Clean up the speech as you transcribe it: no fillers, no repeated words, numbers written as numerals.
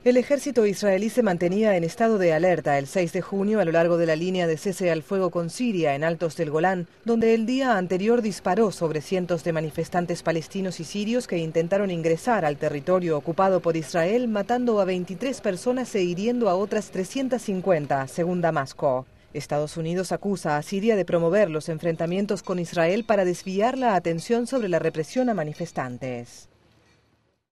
El ejército israelí se mantenía en estado de alerta el 6 de junio a lo largo de la línea de cese al fuego con Siria en Altos del Golán, donde el día anterior disparó sobre cientos de manifestantes palestinos y sirios que intentaron ingresar al territorio ocupado por Israel, matando a 23 personas e hiriendo a otras 350, según Damasco. Estados Unidos acusa a Siria de promover los enfrentamientos con Israel para desviar la atención sobre la represión a manifestantes.